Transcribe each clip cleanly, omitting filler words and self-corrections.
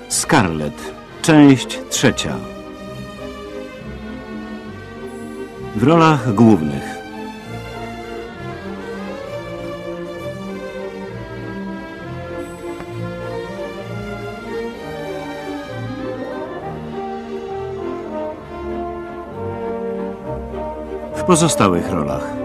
Scarlett, część 3. W rolach głównych w pozostałych rolach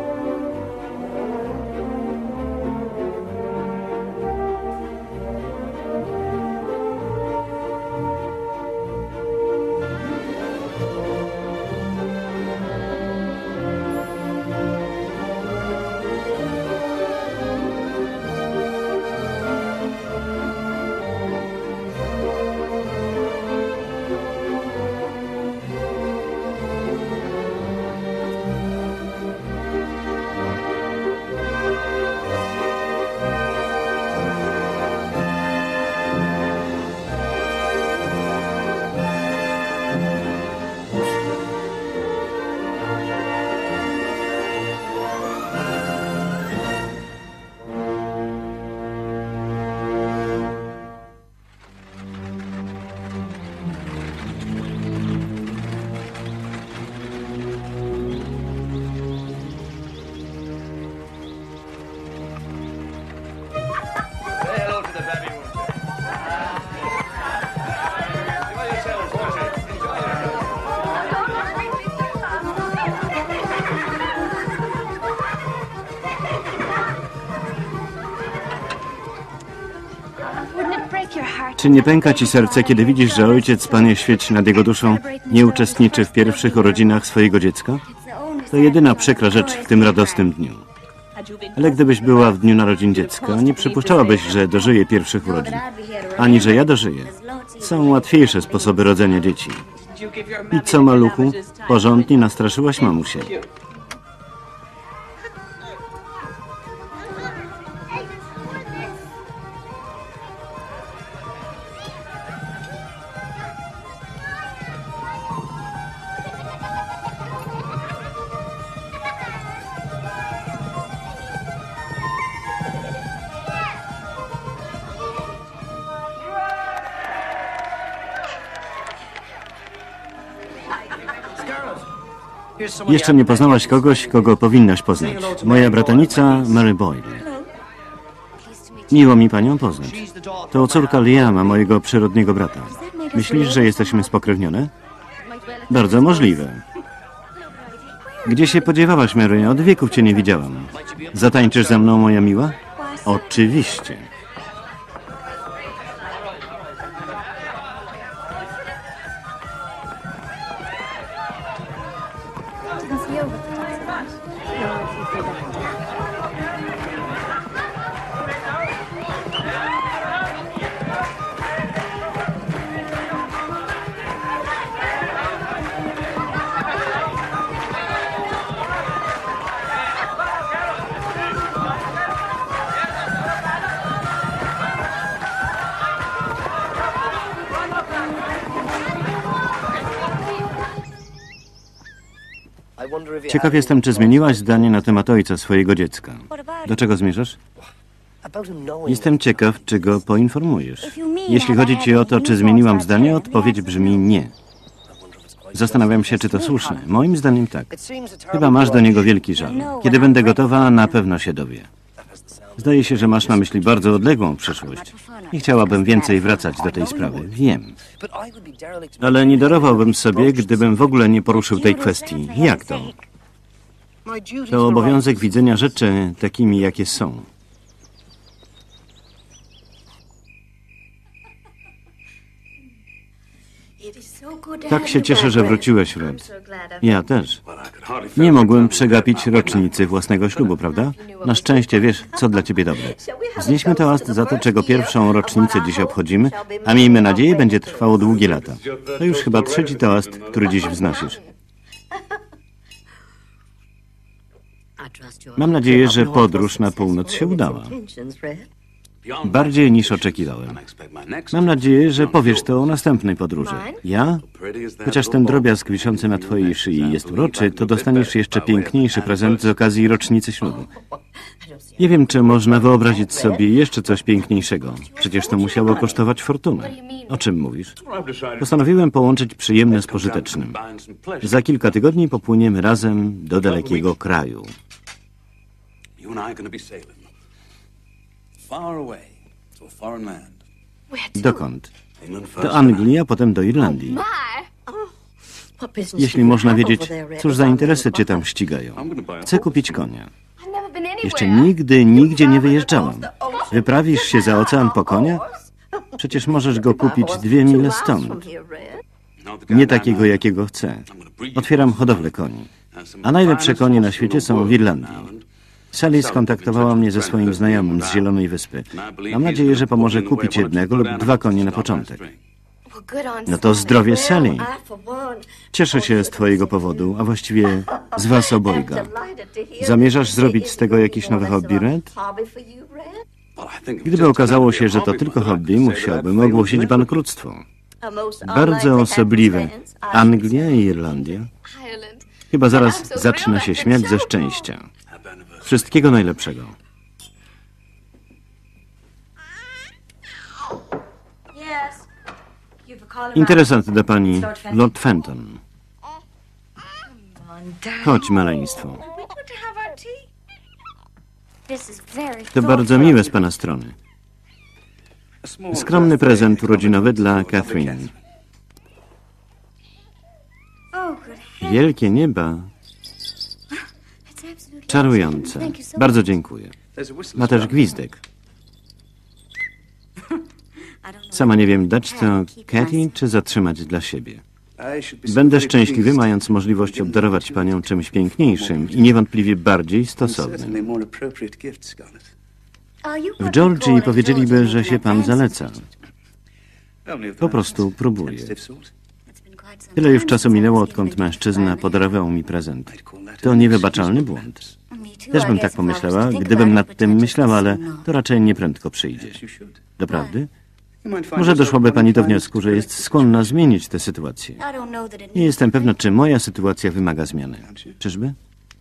Czy nie pęka ci serce, kiedy widzisz, że ojciec, Panie świeć nad jego duszą, nie uczestniczy w pierwszych urodzinach swojego dziecka? To jedyna przykra rzecz w tym radosnym dniu. Ale gdybyś była w dniu narodzin dziecka, nie przypuszczałabyś, że dożyje pierwszych urodzin. Ani że ja dożyję. Są łatwiejsze sposoby rodzenia dzieci. I co, maluchu? Porządnie nastraszyłaś mamusię. Jeszcze nie poznałaś kogoś, kogo powinnaś poznać. Moja bratanica Mary Boyle. Miło mi panią poznać. To córka Liama, mojego przyrodniego brata. Myślisz, że jesteśmy spokrewnione? Bardzo możliwe. Gdzie się podziewałaś, Mary? Od wieków cię nie widziałam. Zatańczysz ze mną, moja miła? Oczywiście. Ciekaw jestem, czy zmieniłaś zdanie na temat ojca swojego dziecka. Do czego zmierzasz? Jestem ciekaw, czy go poinformujesz. Jeśli chodzi ci o to, czy zmieniłam zdanie, odpowiedź brzmi nie. Zastanawiam się, czy to słuszne. Moim zdaniem tak. Chyba masz do niego wielki żal. Kiedy będę gotowa, na pewno się dowie. Zdaje się, że masz na myśli bardzo odległą przyszłość. Nie chciałabym więcej wracać do tej sprawy. Wiem. Ale nie darowałbym sobie, gdybym w ogóle nie poruszył tej kwestii. Jak to? To obowiązek widzenia rzeczy takimi, jakie są. Tak się cieszę, że wróciłeś, Red. Ja też. Nie mogłem przegapić rocznicy własnego ślubu, prawda? Na szczęście wiesz, co dla ciebie dobre. Znieśmy toast za to, czego pierwszą rocznicę dziś obchodzimy, a miejmy nadzieję, będzie trwało długie lata. To już chyba trzeci toast, który dziś wznosisz. Mam nadzieję, że podróż na północ się udała. Bardziej niż oczekiwałem. Mam nadzieję, że powiesz to o następnej podróży. Ja? Chociaż ten drobiazg wiszący na twojej szyi jest uroczy, to dostaniesz jeszcze piękniejszy prezent z okazji rocznicy ślubu. Nie wiem, czy można wyobrazić sobie jeszcze coś piękniejszego. Przecież to musiało kosztować fortunę. O czym mówisz? Postanowiłem połączyć przyjemne z pożytecznym. Za kilka tygodni popłyniemy razem do dalekiego kraju. Dokąd? Do Anglii, a potem do Irlandii. Jeśli można wiedzieć, cóż za interesy cię tam ścigają. Chcę kupić konia. Jeszcze nigdy, nigdzie nie wyjeżdżałam. Wyprawisz się za ocean po konia? Przecież możesz go kupić 2 mile stąd. Nie takiego, jakiego chcę. Otwieram hodowlę koni. A najlepsze konie na świecie są w Irlandii. Sally skontaktowała mnie ze swoim znajomym z Zielonej Wyspy. Mam nadzieję, że pomoże kupić 1 lub 2 konie na początek. No to zdrowie Sally. Cieszę się z twojego powodu, a właściwie z was obojga. Zamierzasz zrobić z tego jakiś nowy hobby, Red? Gdyby okazało się, że to tylko hobby, musiałbym ogłosić bankructwo. Bardzo osobliwe. Anglia i Irlandia. Chyba zaraz zacznę się śmiać ze szczęścia. Wszystkiego najlepszego. Interesant do pani Lord Fenton. Chodź, maleństwo. To bardzo miłe z pana strony. Skromny prezent urodzinowy dla Catherine. Wielkie nieba. Czarujące. Bardzo dziękuję. Ma też gwizdek. Sama nie wiem, dać to Katie, czy zatrzymać dla siebie. Będę szczęśliwy, mając możliwość obdarować panią czymś piękniejszym i niewątpliwie bardziej stosownym. W Georgii powiedzieliby, że się pan zaleca. Po prostu próbuję. Tyle już czasu minęło, odkąd mężczyzna podarował mi prezent. To niewybaczalny błąd. Też bym tak pomyślała, gdybym nad tym myślała, ale to raczej nieprędko przyjdzie. Doprawdy? Może doszłaby pani do wniosku, że jest skłonna zmienić tę sytuację. Nie jestem pewna, czy moja sytuacja wymaga zmiany. Czyżby?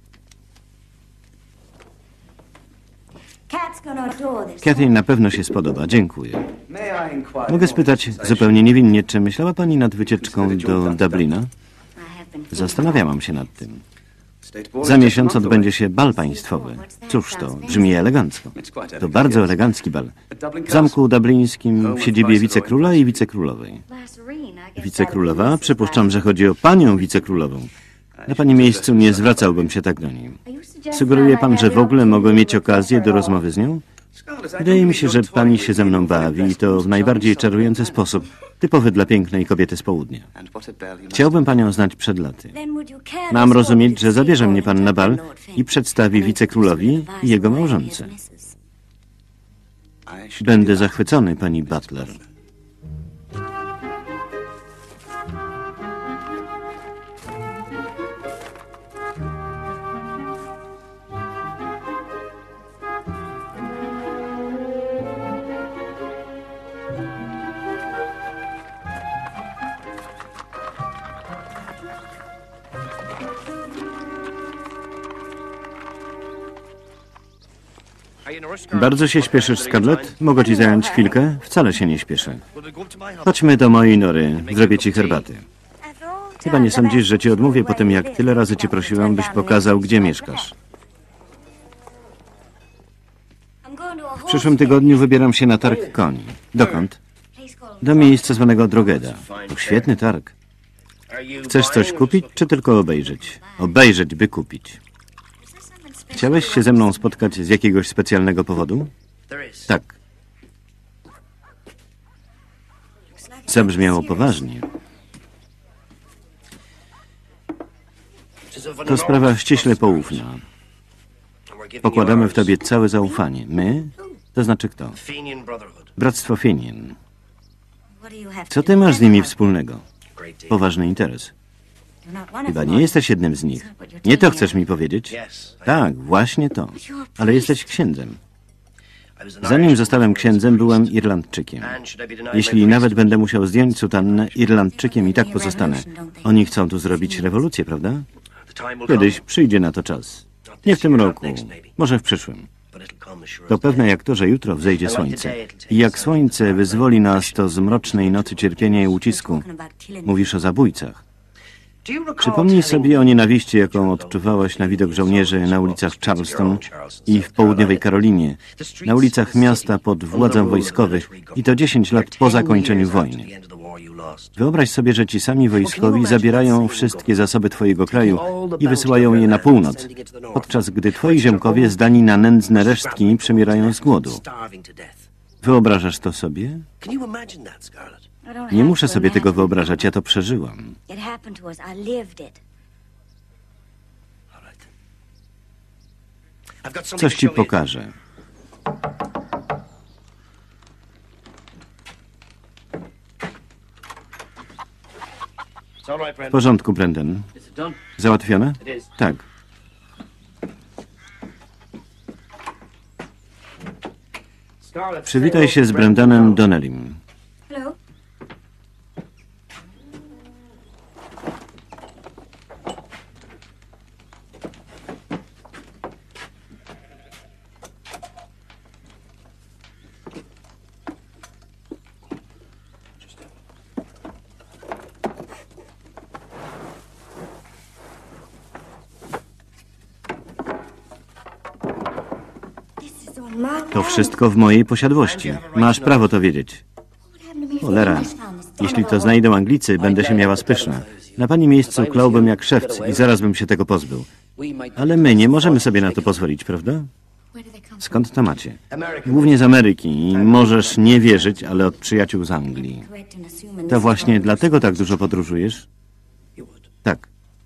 Katie na pewno się spodoba. Dziękuję. Mogę spytać zupełnie niewinnie, czy myślała pani nad wycieczką do Dublina? Zastanawiałam się nad tym. Za miesiąc odbędzie się bal państwowy. Cóż to, brzmi elegancko. To bardzo elegancki bal. W zamku dublińskim, w siedzibie wicekróla i wicekrólowej. Wicekrólowa? Przypuszczam, że chodzi o panią wicekrólową. Na pani miejscu nie zwracałbym się tak do niej. Sugeruje pan, że w ogóle mogę mieć okazję do rozmowy z nią? Wydaje mi się, że pani się ze mną bawi i to w najbardziej czarujący sposób, typowy dla pięknej kobiety z południa. Chciałbym panią znać przed laty. Mam rozumieć, że zabierze mnie pan na bal i przedstawi wicekrólowi i jego małżonce. Będę zachwycony, pani Butler. Bardzo się śpieszysz, Scarlett? Mogę ci zająć chwilkę? Wcale się nie śpieszę. Chodźmy do mojej nory. Zrobię ci herbaty. Chyba nie sądzisz, że ci odmówię po tym, jak tyle razy cię prosiłam, byś pokazał, gdzie mieszkasz. W przyszłym tygodniu wybieram się na targ koni. Dokąd? Do miejsca zwanego Drogheda. To świetny targ. Chcesz coś kupić, czy tylko obejrzeć? Obejrzeć, by kupić. Chciałeś się ze mną spotkać z jakiegoś specjalnego powodu? Tak. Zabrzmiało poważnie. To sprawa ściśle poufna. Pokładamy w tobie całe zaufanie. My? To znaczy kto? Bractwo Fenian. Co ty masz z nimi wspólnego? Poważny interes. Chyba nie jesteś jednym z nich. Nie to chcesz mi powiedzieć? Tak, właśnie to. Ale jesteś księdzem. Zanim zostałem księdzem, byłem Irlandczykiem. Jeśli nawet będę musiał zdjąć sutannę, Irlandczykiem i tak pozostanę. Oni chcą tu zrobić rewolucję, prawda? Kiedyś przyjdzie na to czas. Nie w tym roku, może w przyszłym. To pewne jak to, że jutro wzejdzie słońce. I jak słońce wyzwoli nas to z mrocznej nocy cierpienia i ucisku. Mówisz o zabójcach. Przypomnij sobie o nienawiści, jaką odczuwałaś na widok żołnierzy na ulicach Charleston i w południowej Karolinie, na ulicach miasta pod władzą wojskowych i to 10 lat po zakończeniu wojny. Wyobraź sobie, że ci sami wojskowi zabierają wszystkie zasoby twojego kraju i wysyłają je na północ, podczas gdy twoi ziomkowie zdani na nędzne resztki przemierają z głodu. Wyobrażasz to sobie? Nie muszę sobie tego wyobrażać, ja to przeżyłam. Coś ci pokażę. W porządku, Brendan. Załatwione? Tak. Przywitaj się z Brendanem Donnellym. To wszystko w mojej posiadłości. Masz prawo to wiedzieć. Cholera. Jeśli to znajdą Anglicy, będę się miała spyszna. Na pani miejscu kląłbym jak szewc i zaraz bym się tego pozbył. Ale my nie możemy sobie na to pozwolić, prawda? Skąd to macie? Głównie z Ameryki i możesz nie wierzyć, ale od przyjaciół z Anglii. To właśnie dlatego tak dużo podróżujesz? Tak.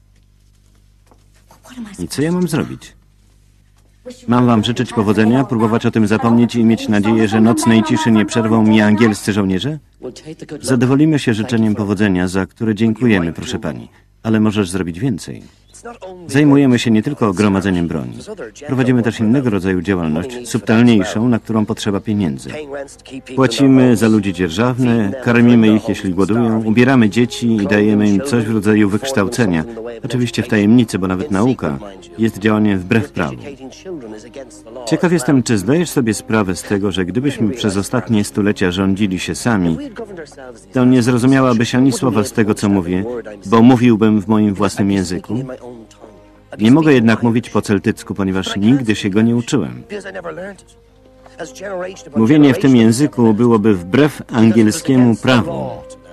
I co ja mam zrobić? Mam wam życzyć powodzenia, próbować o tym zapomnieć i mieć nadzieję, że nocnej ciszy nie przerwą mi angielscy żołnierze? Zadowolimy się życzeniem powodzenia, za które dziękujemy, proszę pani. Ale możesz zrobić więcej. Zajmujemy się nie tylko gromadzeniem broni. Prowadzimy też innego rodzaju działalność, subtelniejszą, na którą potrzeba pieniędzy. Płacimy za ludzi dzierżawne, karmimy ich, jeśli głodują, ubieramy dzieci i dajemy im coś w rodzaju wykształcenia. Oczywiście w tajemnicy, bo nawet nauka jest działaniem wbrew prawu. Ciekaw jestem, czy zdajesz sobie sprawę z tego, że gdybyśmy przez ostatnie stulecia rządzili się sami, to nie zrozumiałabyś ani słowa z tego, co mówię, bo mówiłbym w moim własnym języku. Nie mogę jednak mówić po celtycku, ponieważ nigdy się go nie uczyłem. Mówienie w tym języku byłoby wbrew angielskiemu prawu.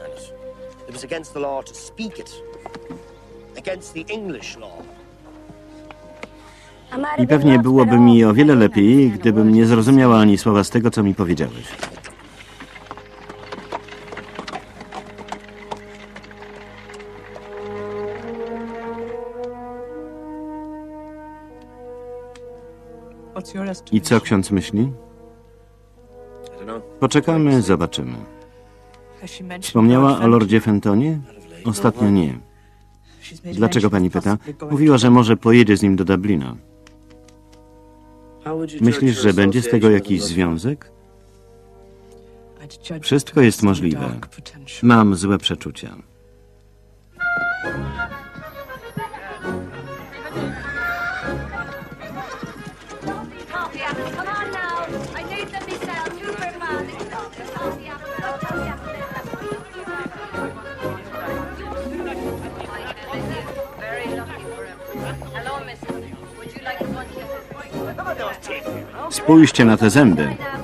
I pewnie byłoby mi o wiele lepiej, gdybym nie zrozumiała ani słowa z tego, co mi powiedziałeś. I co ksiądz myśli? Poczekamy, zobaczymy. Wspomniała o lordzie Fentonie? Ostatnio nie. Dlaczego pani pyta? Mówiła, że może pojedzie z nim do Dublina. Myślisz, że będzie z tego jakiś związek? Wszystko jest możliwe. Mam złe przeczucia. Spójrzcie na te zęby.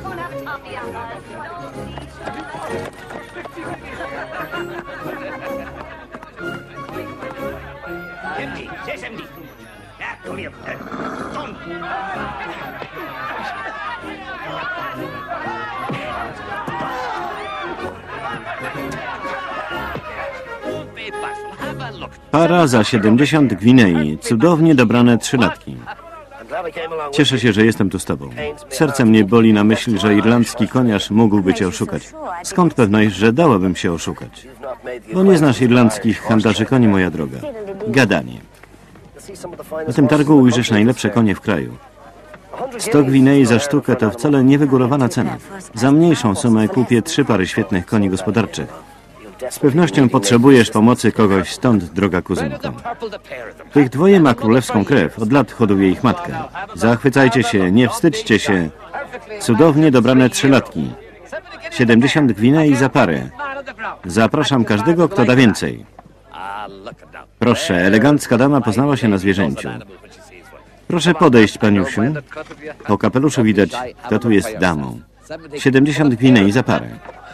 Para za 70 gwinei. Cudownie dobrane 3-latki. Cieszę się, że jestem tu z tobą. Serce mnie boli na myśl, że irlandzki koniarz mógłby cię oszukać. Skąd pewność, że dałabym się oszukać? Bo nie znasz irlandzkich handlarzy koni, moja droga. Gadanie. Na tym targu ujrzysz najlepsze konie w kraju. 100 gwinei za sztukę to wcale niewygórowana cena. Za mniejszą sumę kupię 3 pary świetnych koni gospodarczych. Z pewnością potrzebujesz pomocy kogoś stąd, droga kuzynko. Tych dwoje ma królewską krew, od lat hoduje ich matkę. Zachwycajcie się, nie wstydźcie się. Cudownie dobrane 3-latki. 70 gwinei za parę. Zapraszam każdego, kto da więcej. Proszę, elegancka dama poznała się na zwierzęciu. Proszę podejść, paniusiu. Po kapeluszu widać, kto tu jest damą. 70 gwinei za parę.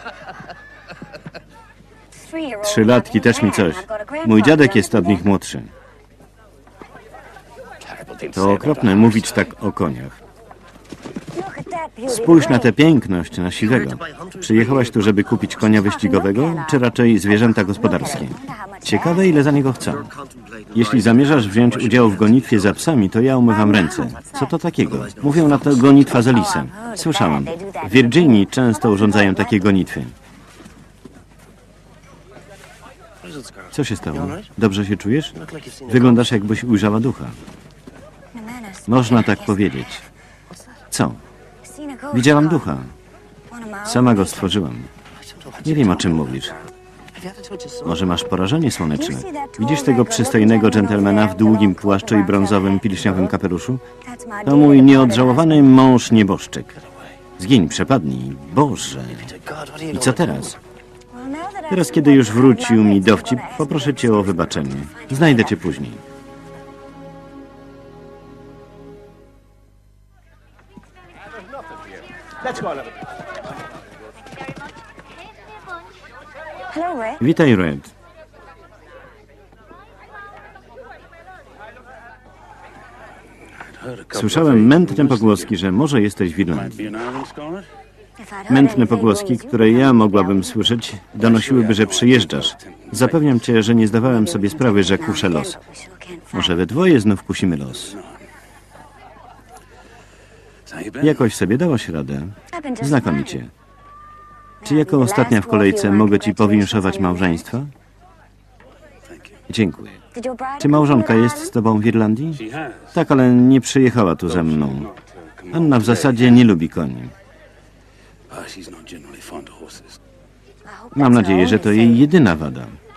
3-latki też mi coś. Mój dziadek jest od nich młodszy. To okropne mówić tak o koniach. Spójrz na tę piękność, na siwego. Przyjechałaś tu, żeby kupić konia wyścigowego, czy raczej zwierzęta gospodarskie? Ciekawe, ile za niego chcą. Jeśli zamierzasz wziąć udział w gonitwie za psami, to ja umywam ręce. Co to takiego? Mówią na to gonitwa za lisem. Słyszałam. W Virginii często urządzają takie gonitwy. Co się stało? Dobrze się czujesz? Wyglądasz, jakbyś ujrzała ducha. Można tak powiedzieć. Co? Widziałam ducha. Sama go stworzyłam. Nie wiem, o czym mówisz. Może masz porażenie słoneczne? Widzisz tego przystojnego dżentelmena w długim płaszczu i brązowym, pilśniowym kapeluszu? To mój nieodżałowany mąż nieboszczyk. Zgiń, przepadnij. Boże. I co teraz? Teraz, kiedy już wrócił mi dowcip, poproszę cię o wybaczenie. Znajdę cię później. Witaj, Red. Słyszałem mętne pogłoski, że może jesteś w Irlandii. Mętne pogłoski, które ja mogłabym słyszeć, donosiłyby, że przyjeżdżasz. Zapewniam cię, że nie zdawałem sobie sprawy, że kuszę los. Może we dwoje znów kusimy los. Jakoś sobie dałaś radę. Znakomicie. Czy jako ostatnia w kolejce mogę ci powinszować małżeństwa? Dziękuję. Czy małżonka jest z tobą w Irlandii? Tak, ale nie przyjechała tu ze mną. Anna w zasadzie nie lubi koni. Mam nadzieję, że to jej jedyna wada.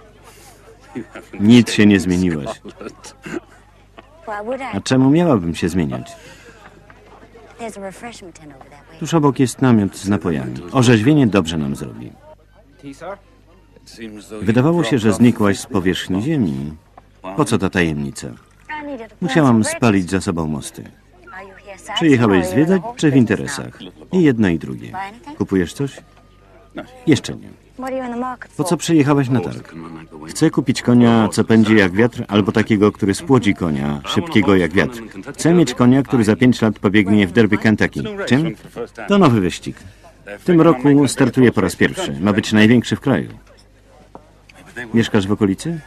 Nic się nie zmieniłaś. A czemu miałabym się zmieniać? Tuż obok jest namiot z napojami. Orzeźwienie dobrze nam zrobi. Wydawało się, że znikłaś z powierzchni ziemi. Po co ta tajemnica? Musiałam spalić za sobą mosty. Przyjechałeś zwiedzać, czy w interesach? I jedno i drugie. Kupujesz coś? Jeszcze nie. Po co przyjechałeś na targ? Chcę kupić konia, co pędzi jak wiatr, albo takiego, który spłodzi konia, szybkiego jak wiatr. Chcę mieć konia, który za 5 lat pobiegnie w Derby Kentucky. Czym? To nowy wyścig. W tym roku startuje po raz pierwszy. Ma być największy w kraju. Mieszkasz w okolicy?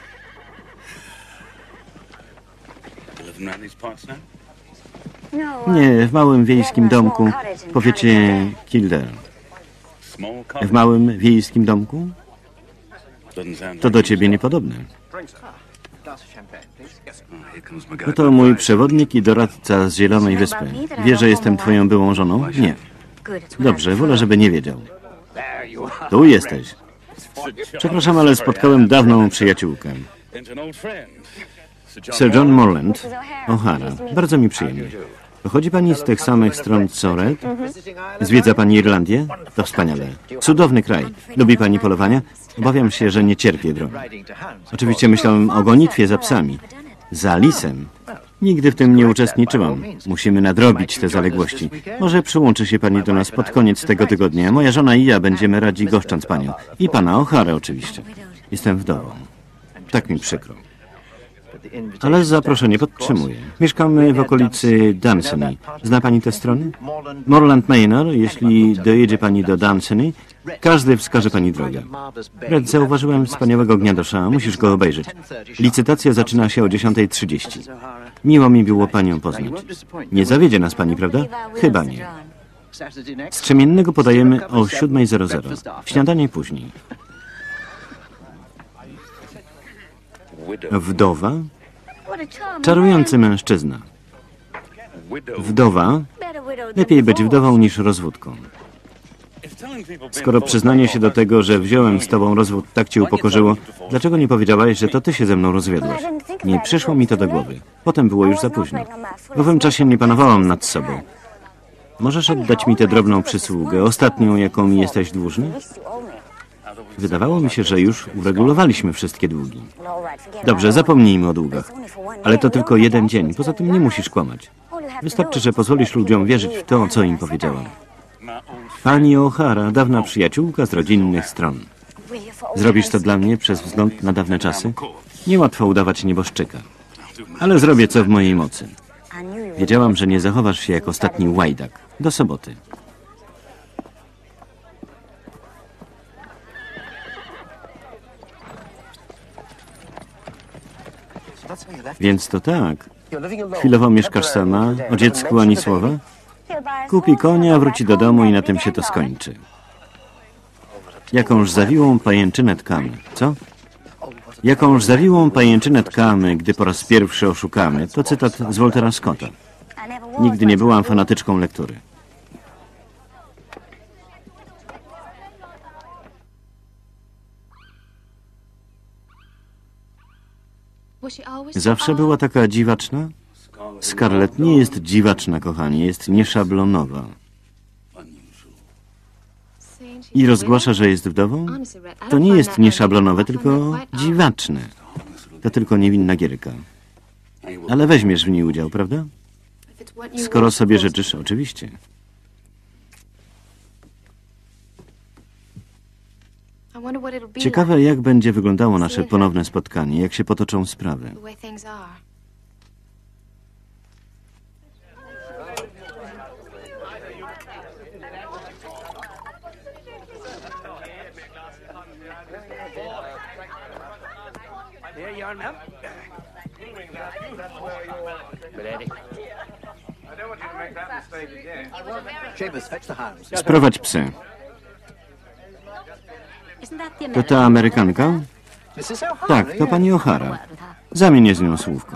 Nie, w małym wiejskim domku w powiecie Kildare. W małym wiejskim domku? To do ciebie niepodobne. No to mój przewodnik i doradca z Zielonej Wyspy. Wie, że jestem twoją byłą żoną? Nie. Dobrze, wolę, żeby nie wiedział. Tu jesteś. Przepraszam, ale spotkałem dawną przyjaciółkę. Sir John Morland, O'Hara. Bardzo mi przyjemnie. Pochodzi pani z tych samych stron co Red? Zwiedza pani Irlandię? To wspaniale. Cudowny kraj. Lubi pani polowania? Obawiam się, że nie cierpię drogą. Oczywiście myślałem o gonitwie za psami. Za lisem. Nigdy w tym nie uczestniczyłam. Musimy nadrobić te zaległości. Może przyłączy się pani do nas pod koniec tego tygodnia. Moja żona i ja będziemy radzi goszcząc panią. I pana O'Hara oczywiście. Jestem wdową. Tak mi przykro. Ale zaproszenie podtrzymuję. Mieszkamy w okolicy Dunsany. Zna pani te strony? Moorland Manor, jeśli dojedzie pani do Dunsany, każdy wskaże pani drogę. Red, zauważyłem wspaniałego gniadosza. Musisz go obejrzeć. Licytacja zaczyna się o 10:30. Miło mi było panią poznać. Nie zawiedzie nas pani, prawda? Chyba nie. Strzemiennego podajemy o 7:00. Śniadanie później. Wdowa? Czarujący mężczyzna. Wdowa? Lepiej być wdową niż rozwódką. Skoro przyznanie się do tego, że wziąłem z tobą rozwód, tak cię upokorzyło, dlaczego nie powiedziałaś, że to ty się ze mną rozwiodłeś? Nie przyszło mi to do głowy. Potem było już za późno. W owym czasie nie panowałam nad sobą. Możesz oddać mi tę drobną przysługę, ostatnią, jaką mi jesteś dłużny? Wydawało mi się, że już uregulowaliśmy wszystkie długi. Dobrze, zapomnijmy o długach. Ale to tylko jeden dzień, poza tym nie musisz kłamać. Wystarczy, że pozwolisz ludziom wierzyć w to, co im powiedziałam. Pani O'Hara, dawna przyjaciółka z rodzinnych stron. Zrobisz to dla mnie przez wzgląd na dawne czasy? Niełatwo udawać nieboszczyka. Ale zrobię, co w mojej mocy. Wiedziałam, że nie zachowasz się jak ostatni łajdak. Do soboty. Więc to tak. Chwilowo mieszkasz sama, o dziecku ani słowa? Kupi konia, wróci do domu i na tym się to skończy. Jakąż zawiłą pajęczynę tkamy, co? Jakąż zawiłą pajęczynę tkamy, gdy po raz pierwszy oszukamy. To cytat z Waltera Scotta. Nigdy nie byłam fanatyczką lektury. Zawsze była taka dziwaczna? Scarlett nie jest dziwaczna, kochanie, jest nieszablonowa. I rozgłasza, że jest wdową? To nie jest nieszablonowe, tylko dziwaczne. To tylko niewinna gierka. Ale weźmiesz w niej udział, prawda? Skoro sobie życzysz, oczywiście. Ciekawe, jak będzie wyglądało nasze ponowne spotkanie, jak się potoczą sprawy. Sprowadź psy. To ta Amerykanka? Tak, to pani O'Hara. Zamienię z nią słówko.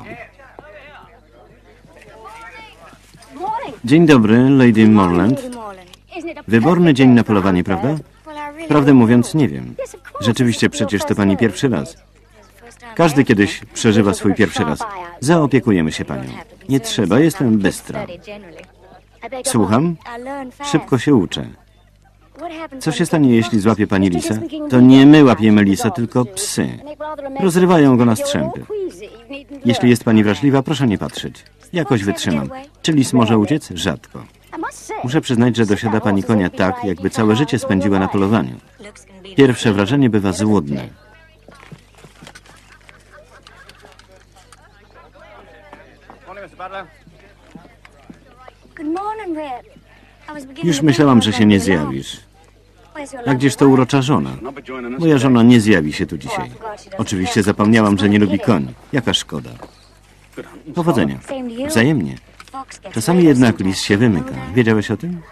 Dzień dobry, Lady Morland. Wyborny dzień na polowanie, prawda? Prawdę mówiąc, nie wiem. Rzeczywiście, przecież to pani pierwszy raz. Każdy kiedyś przeżywa swój pierwszy raz. Zaopiekujemy się panią. Nie trzeba, jestem bystra. Słucham? Szybko się uczę. Co się stanie, jeśli złapie pani lisa? To nie my łapiemy lisa, tylko psy. Rozrywają go na strzępy. Jeśli jest pani wrażliwa, proszę nie patrzeć. Jakoś wytrzymam. Czy lis może uciec? Rzadko. Muszę przyznać, że dosiada pani konia tak, jakby całe życie spędziła na polowaniu. Pierwsze wrażenie bywa złudne. Już myślałam, że się nie zjawisz. A gdzież to urocza żona? Moja żona nie zjawi się tu dzisiaj. Oczywiście zapomniałam, że nie lubi koni. Jaka szkoda. Powodzenia. Wzajemnie. Czasami jednak lis się wymyka. Wiedziałeś o tym?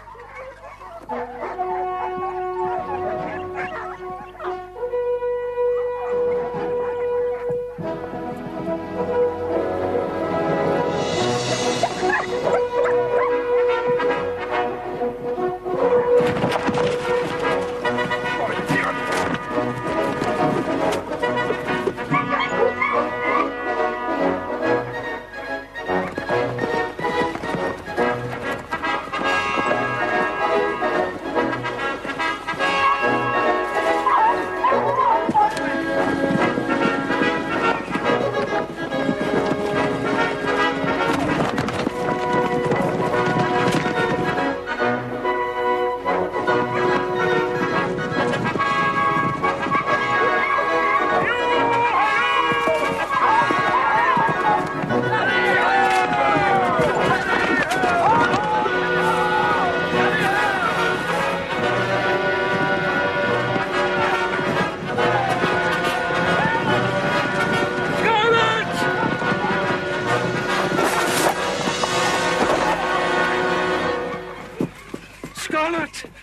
Scarlett!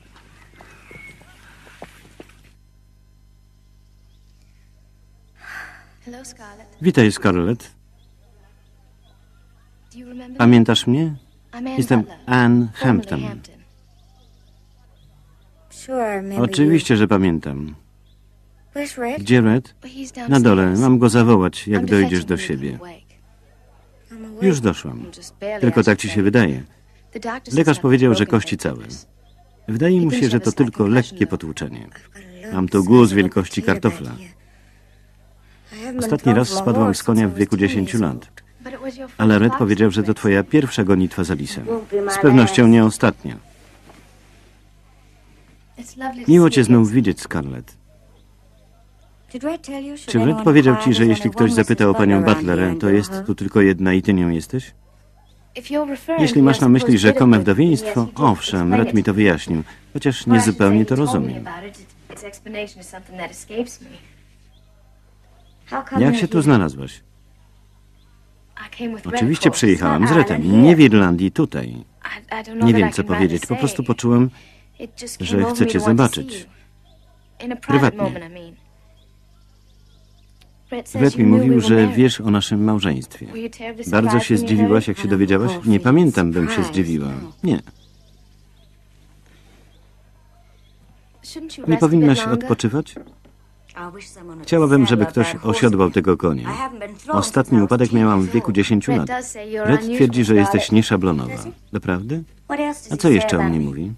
Scarlett! Witaj, Scarlett. Pamiętasz mnie? Jestem Anne Hampton. Oczywiście, że pamiętam. Gdzie Red? Na dole. Mam go zawołać, jak dojdziesz do siebie. Już doszłam. Tylko tak ci się wydaje. Lekarz powiedział, że kości całe. Wydaje mu się, że to tylko lekkie potłuczenie. Mam tu guz wielkości kartofla. Ostatni raz spadłam z konia w wieku 10 lat. Ale Red powiedział, że to twoja pierwsza gonitwa za lisem. Z pewnością nie ostatnia. Miło cię znów widzieć, Scarlett. Czy Red powiedział ci, że jeśli ktoś zapyta o panią Butler, to jest tu tylko jedna i ty nią jesteś? Jeśli masz na myśli rzekome wdowieństwo, owszem, Red mi to wyjaśnił, chociaż niezupełnie to rozumiem. Jak się tu znalazłaś? Oczywiście przyjechałam z Redem, nie w Irlandii, tutaj. Nie wiem, co powiedzieć, po prostu poczułem, że chcę cię zobaczyć. Prywatnie. Red mi mówił, że wiesz o naszym małżeństwie. Bardzo się zdziwiłaś, jak się dowiedziałaś? Nie pamiętam, bym się zdziwiła. Nie. Nie powinnaś odpoczywać? Chciałabym, żeby ktoś osiodłał tego konia. Ostatni upadek miałam w wieku 10 lat. Red twierdzi, że jesteś nieszablonowa. Doprawdy? A co jeszcze o mnie mówi?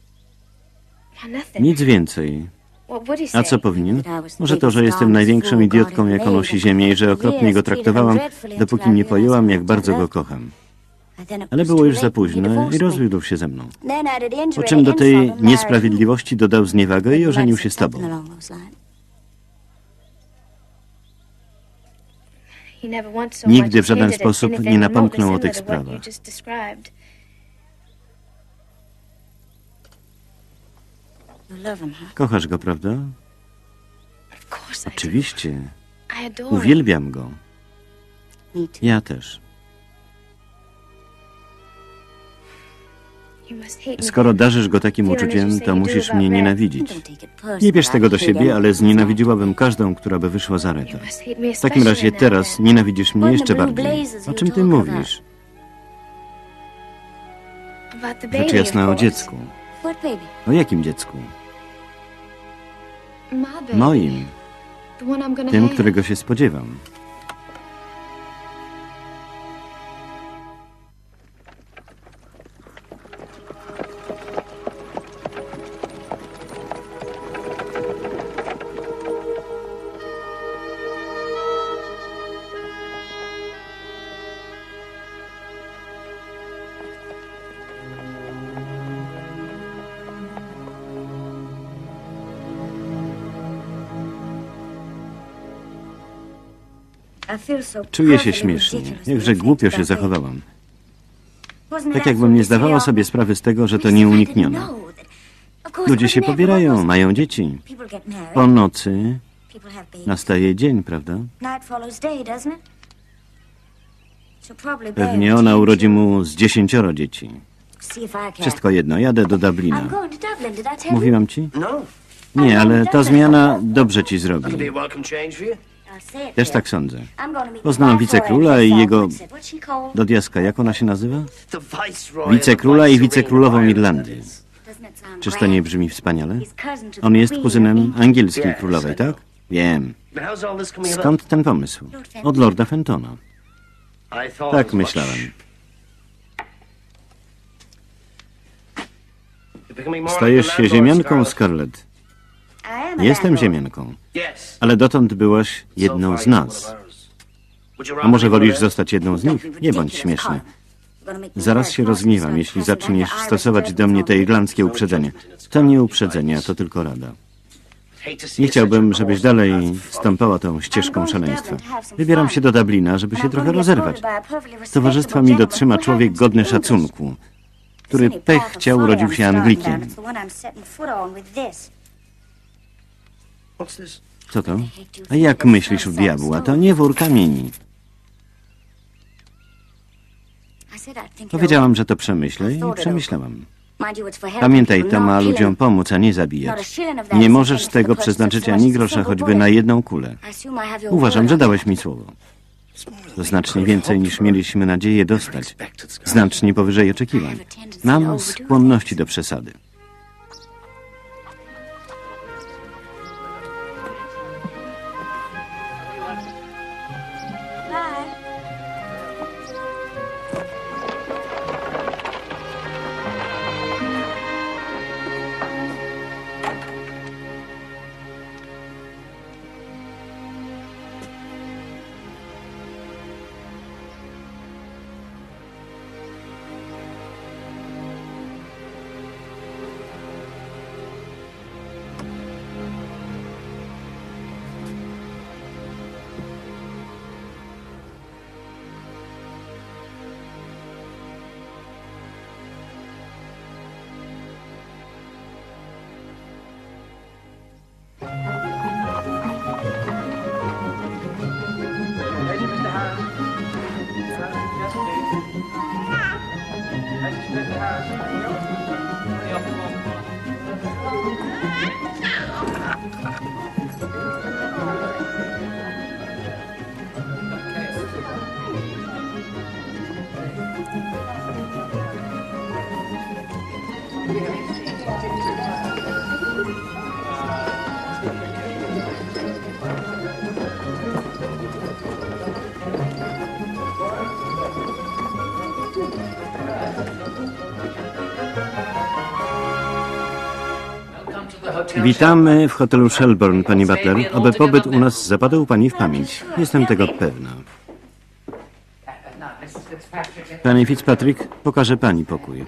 Nic więcej. A co powinien? Może to, że jestem największą idiotką, jaką nosi ziemię i że okropnie go traktowałam, dopóki nie pojęłam, jak bardzo go kocham. Ale było już za późno i rozwiódł się ze mną. Po czym do tej niesprawiedliwości dodał zniewagę i ożenił się z tobą. Nigdy w żaden sposób nie napomknął o tych sprawach. Kochasz go, prawda? Oczywiście. Uwielbiam go. Ja też. Skoro darzysz go takim uczuciem, to musisz mnie nienawidzić. Nie bierz tego do siebie, ale znienawidziłabym każdą, która by wyszła za Reda. W takim razie teraz nienawidzisz mnie jeszcze bardziej. O czym ty mówisz? Rzecz jasna o dziecku. O jakim dziecku? Moim. Tym, którego się spodziewam. Czuję się śmiesznie. Jakże głupio się zachowałam. Tak jakbym nie zdawała sobie sprawy z tego, że to nieuniknione. Ludzie się pobierają, mają dzieci. Po nocy nastaje dzień, prawda? Pewnie ona urodzi mu z 10 dzieci. Wszystko jedno, jadę do Dublina. Mówiłam ci? Nie, ale ta zmiana dobrze ci zrobi. Też tak sądzę. Poznałam wicekróla i jego... Do diaska, jak ona się nazywa? Wicekróla i wicekrólową Irlandii. Czyż to nie brzmi wspaniale? On jest kuzynem angielskiej królowej, tak? Wiem. Skąd ten pomysł? Od Lorda Fentona. Tak myślałem. Stajesz się ziemianką, Scarlett. Jestem ziemianką. Ale dotąd byłaś jedną z nas. A może wolisz zostać jedną z nich? Nie bądź śmieszny. Zaraz się rozgniewam, jeśli zaczniesz stosować do mnie te irlandzkie uprzedzenie. To nie uprzedzenia, to tylko rada. Nie chciałbym, żebyś dalej stąpała tą ścieżką szaleństwa. Wybieram się do Dublina, żeby się trochę rozerwać. Z towarzystwa mi dotrzyma człowiek godny szacunku, który pech chciał urodził się Anglikiem. Co to? A jak myślisz w diabła? To nie wór kamieni. Powiedziałam, że to przemyślę i przemyślałam. Pamiętaj, to ma ludziom pomóc, a nie zabijać. Nie możesz z tego przeznaczyć ani grosza, choćby na jedną kulę. Uważam, że dałeś mi słowo. To znacznie więcej, niż mieliśmy nadzieję dostać. Znacznie powyżej oczekiwań. Mam skłonności do przesady. Witamy w hotelu Shelbourne, pani Butler. Oby pobyt u nas zapadł pani w pamięć. Jestem tego pewna. Pani Fitzpatrick, pokaże pani pokój.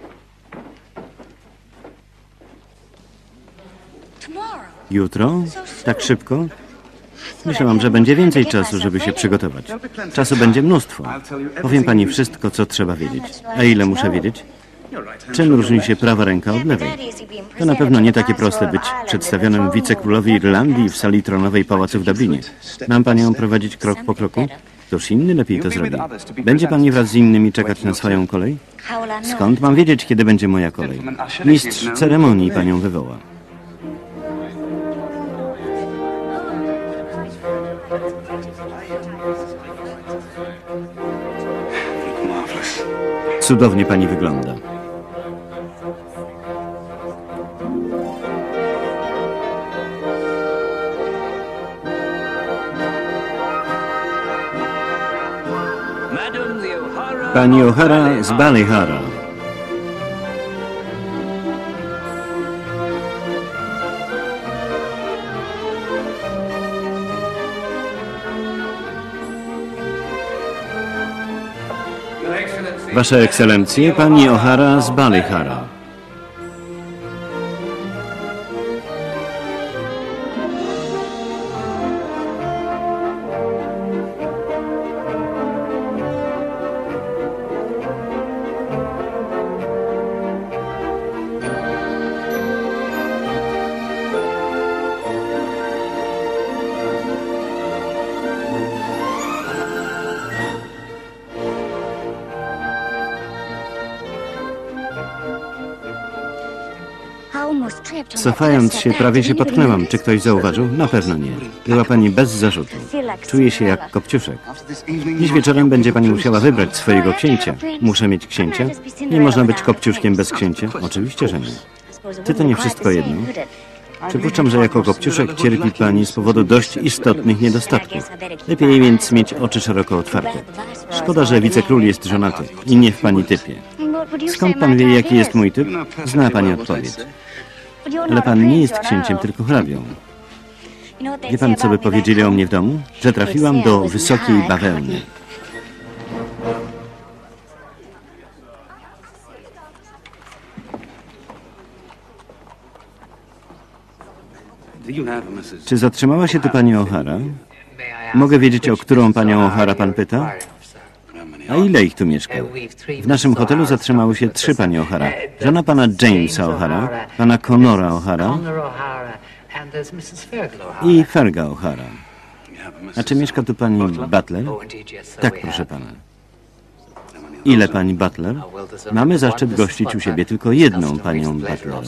Jutro? Tak szybko? Myślałam, że będzie więcej czasu, żeby się przygotować. Czasu będzie mnóstwo. Powiem pani wszystko, co trzeba wiedzieć. A ile muszę wiedzieć? Czym różni się prawa ręka od lewej? To na pewno nie takie proste być przedstawionym wicekrólowi Irlandii w sali tronowej pałacu w Dublinie. Mam panią prowadzić krok po kroku? Ktoś inny lepiej to zrobi. Będzie pani wraz z innymi czekać na swoją kolej? Skąd mam wiedzieć, kiedy będzie moja kolej? Mistrz ceremonii panią wywoła. Cudownie pani wygląda. Pani O'Hara z Ballyhara. Wasza Ekscelencje, pani O'Hara z Ballyhara. Cofając się, prawie się potknęłam. Czy ktoś zauważył? Na pewno nie. Była pani bez zarzutu. Czuję się jak Kopciuszek. Dziś wieczorem będzie pani musiała wybrać swojego księcia. Muszę mieć księcia? Nie można być Kopciuszkiem bez księcia? Oczywiście, że nie. Czy to nie wszystko jedno? Przypuszczam, że jako Kopciuszek cierpi pani z powodu dość istotnych niedostatków. Lepiej więc mieć oczy szeroko otwarte. Szkoda, że wicekról jest żonaty i nie w pani typie. Skąd pan wie, jaki jest mój typ? Zna pani odpowiedź. Ale pan nie jest księciem, tylko hrabią. Wie pan, co by powiedzieli o mnie w domu? Że trafiłam do wysokiej bawełny. Czy zatrzymała się tu pani O'Hara? Mogę wiedzieć, o którą panią O'Hara pan pyta? A ile ich tu mieszka? W naszym hotelu zatrzymały się 3 panie O'Hara. Żona pana Jamesa O'Hara, pana Conora O'Hara i Ferga O'Hara. A czy mieszka tu pani Butler? Tak, proszę pana. Ile pani Butler? Mamy zaszczyt gościć u siebie tylko jedną panią Butler.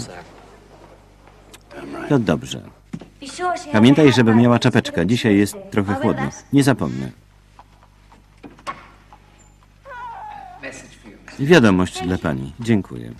To dobrze. Pamiętaj, żeby miała czapeczkę. Dzisiaj jest trochę chłodno. Nie zapomnę. Wiadomość dla pani. Dziękuję.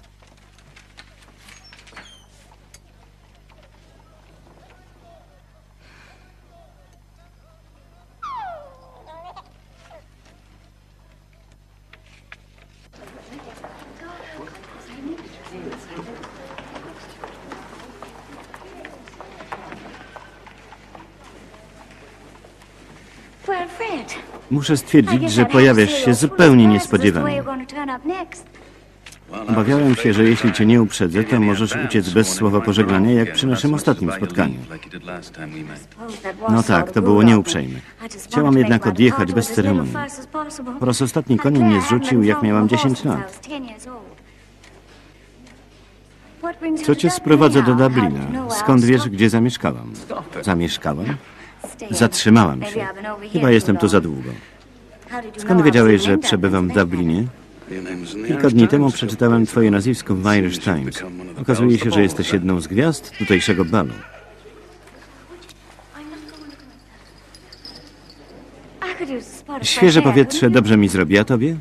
Muszę stwierdzić, że pojawiasz się zupełnie niespodziewanie. Obawiałem się, że jeśli cię nie uprzedzę, to możesz uciec bez słowa pożegnania, jak przy naszym ostatnim spotkaniu. No tak, to było nieuprzejme. Chciałam jednak odjechać bez ceremonii. Po raz ostatni koń mnie zrzucił, jak miałam 10 lat. Co cię sprowadza do Dublina? Skąd wiesz, gdzie zamieszkałam? Zamieszkałam? Zatrzymałam się. Chyba jestem tu za długo. Skąd wiedziałeś, że przebywam w Dublinie? Kilka dni temu przeczytałem twoje nazwisko w Irish Times. Okazuje się, że jesteś jedną z gwiazd tutejszego balu. Świeże powietrze dobrze mi zrobi, a tobie?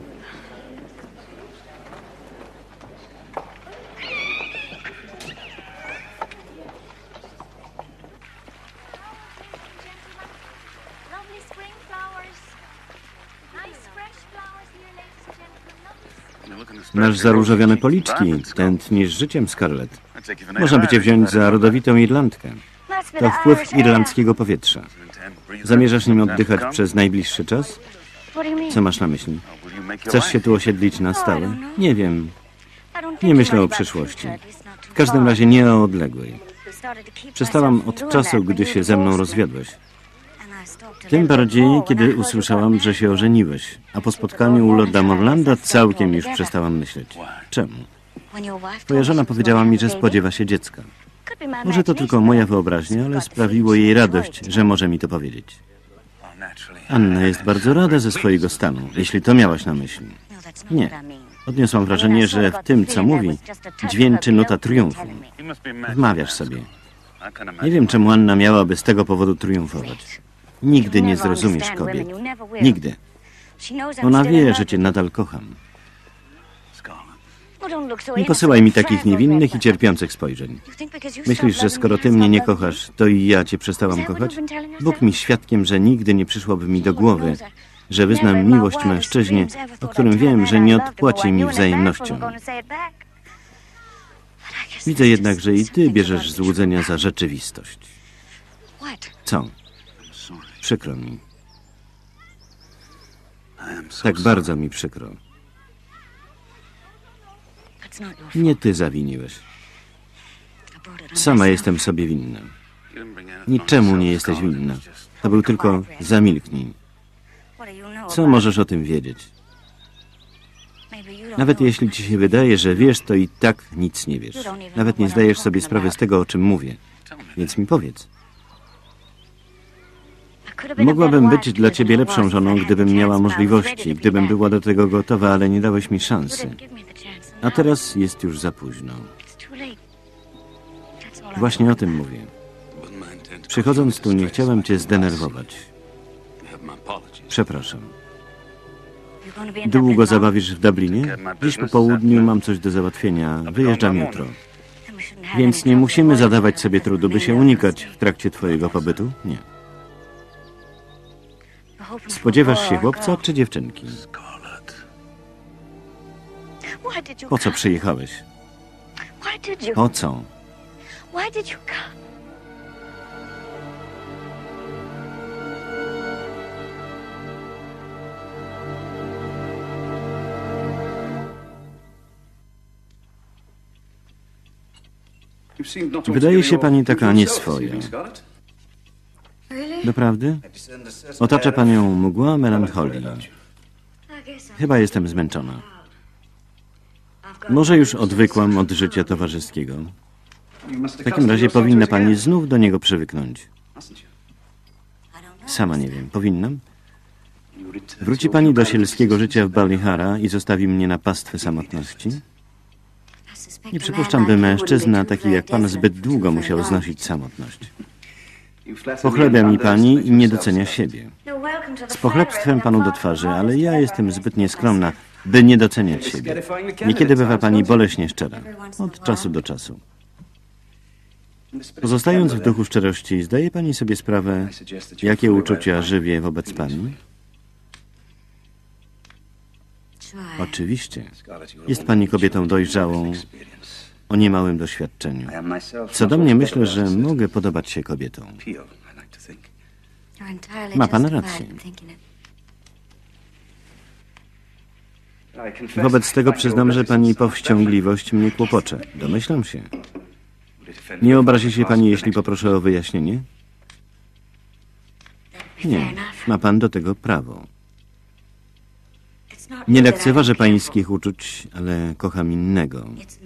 Masz zaróżowione policzki, tętnisz życiem, Scarlett. Można by cię wziąć za rodowitą Irlandkę. To wpływ irlandzkiego powietrza. Zamierzasz nim oddychać przez najbliższy czas? Co masz na myśli? Chcesz się tu osiedlić na stałe? Nie wiem. Nie myślę o przyszłości. W każdym razie nie o odległej. Przestałam od czasu, gdy się ze mną rozwiodłeś. Tym bardziej, kiedy usłyszałam, że się ożeniłeś, a po spotkaniu u Lorda Morlanda całkiem już przestałam myśleć. Czemu? Twoja żona powiedziała mi, że spodziewa się dziecka. Może to tylko moja wyobraźnia, ale sprawiło jej radość, że może mi to powiedzieć. Anna jest bardzo rada ze swojego stanu, jeśli to miałaś na myśli. Nie. Odniosłam wrażenie, że w tym, co mówi, dźwięczy nuta triumfu. Wmawiasz sobie. Nie wiem, czemu Anna miałaby z tego powodu triumfować. Nigdy nie zrozumiesz kobiet. Nigdy. Ona wie, że cię nadal kocham. Nie posyłaj mi takich niewinnych i cierpiących spojrzeń. Myślisz, że skoro ty mnie nie kochasz, to i ja cię przestałam kochać? Bóg mi świadkiem, że nigdy nie przyszłoby mi do głowy, że wyznam miłość mężczyźnie, o którym wiem, że nie odpłaci mi wzajemnością. Widzę jednak, że i ty bierzesz złudzenia za rzeczywistość. Co? Przykro mi. Tak bardzo mi przykro. Nie ty zawiniłeś. Sama jestem sobie winna. Niczemu nie jesteś winna. To był tylko zamilknij. Co możesz o tym wiedzieć? Nawet jeśli ci się wydaje, że wiesz, to i tak nic nie wiesz. Nawet nie zdajesz sobie sprawy z tego, o czym mówię. Więc mi powiedz. Mogłabym być dla ciebie lepszą żoną, gdybym miała możliwości, gdybym była do tego gotowa, ale nie dałeś mi szansy. A teraz jest już za późno. Właśnie o tym mówię. Przychodząc tu, nie chciałem cię zdenerwować. Przepraszam. Długo zabawisz w Dublinie? Dziś po południu mam coś do załatwienia. Wyjeżdżam jutro. Więc nie musimy zadawać sobie trudu, by się unikać w trakcie twojego pobytu? Nie. Spodziewasz się chłopca czy dziewczynki? Po co przyjechałeś? Po co? Wydaje się pani taka nieswoja. Doprawdy? Otacza panią mgła melancholii. Chyba jestem zmęczona. Może już odwykłam od życia towarzyskiego. W takim razie powinna pani znów do niego przywyknąć. Sama nie wiem. Powinnam? Wróci pani do sielskiego życia w Ballyhara i zostawi mnie na pastwę samotności? Nie przypuszczam, by mężczyzna taki jak pan zbyt długo musiał znosić samotność. Pochlebia mi pani i nie docenia siebie. Z pochlebstwem panu do twarzy, ale ja jestem zbyt nieskromna, by nie doceniać siebie. Niekiedy bywa pani boleśnie szczera, od czasu do czasu. Pozostając w duchu szczerości, zdaje pani sobie sprawę, jakie uczucia żywię wobec pani? Oczywiście. Jest pani kobietą dojrzałą, o niemałym doświadczeniu. Co do mnie, myślę, że mogę podobać się kobietom. Ma pan rację. Wobec tego przyznam, że pani powściągliwość mnie kłopocze. Domyślam się. Nie obrazi się pani, jeśli poproszę o wyjaśnienie? Nie, ma pan do tego prawo. Nie lekceważę pańskich uczuć, ale kocham innego.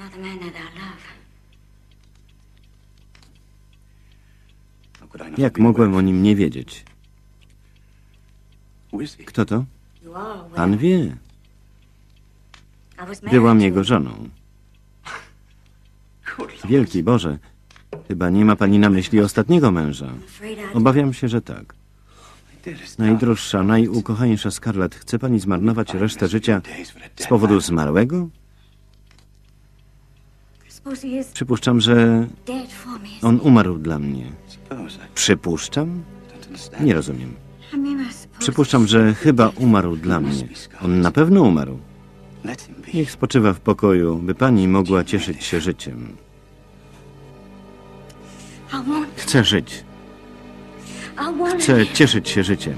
Jak mogłem o nim nie wiedzieć? Kto to? Pan wie. Byłam jego żoną. Wielki Boże, chyba nie ma pani na myśli ostatniego męża. Obawiam się, że tak. Najdroższa, najukochańsza Scarlett, chce pani zmarnować resztę życia z powodu zmarłego? Przypuszczam, że on umarł dla mnie. Przypuszczam? Nie rozumiem. Przypuszczam, że chyba umarł dla mnie. On na pewno umarł. Niech spoczywa w pokoju, by pani mogła cieszyć się życiem. Chcę żyć. Chcę cieszyć się życiem.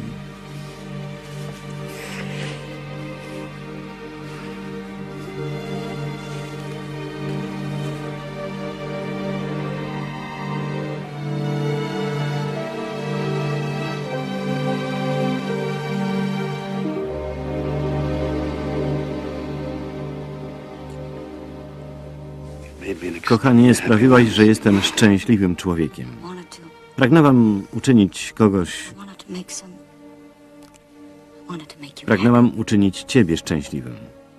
Kochanie, sprawiłaś, że jestem szczęśliwym człowiekiem. Pragnęłam uczynić ciebie szczęśliwym.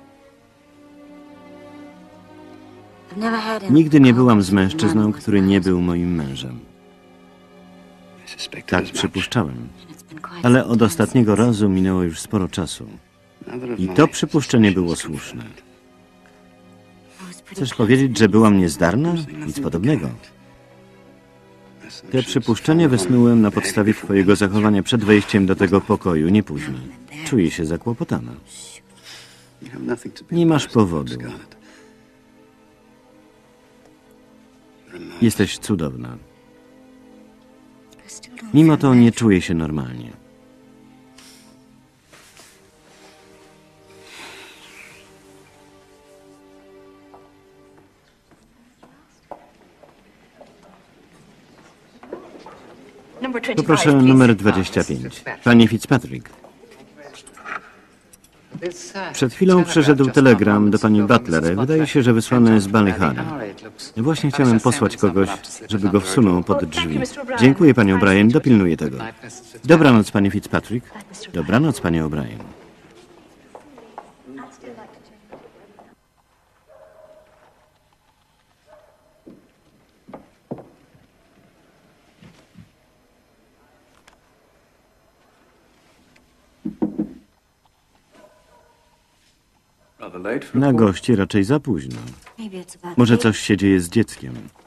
Nigdy nie byłam z mężczyzną, który nie był moim mężem. Tak przypuszczałem. Ale od ostatniego razu minęło już sporo czasu. I to przypuszczenie było słuszne. Chcesz powiedzieć, że byłam niezdarna? Nic podobnego. Te przypuszczenia wysnułem na podstawie twojego zachowania przed wejściem do tego pokoju, nie później. Czuję się zakłopotana. Nie masz powodu. Jesteś cudowna. Mimo to nie czuję się normalnie. Poproszę numer 25. Panie Fitzpatrick. Przed chwilą przyszedł telegram do pani Butler. Wydaje się, że wysłany z Ballyhara. Właśnie chciałem posłać kogoś, żeby go wsunął pod drzwi. Dziękuję, panie O'Brien, dopilnuję tego. Dobranoc, panie Fitzpatrick. Dobranoc, panie O'Brien. Na gości raczej za późno. Może coś się dzieje z dzieckiem.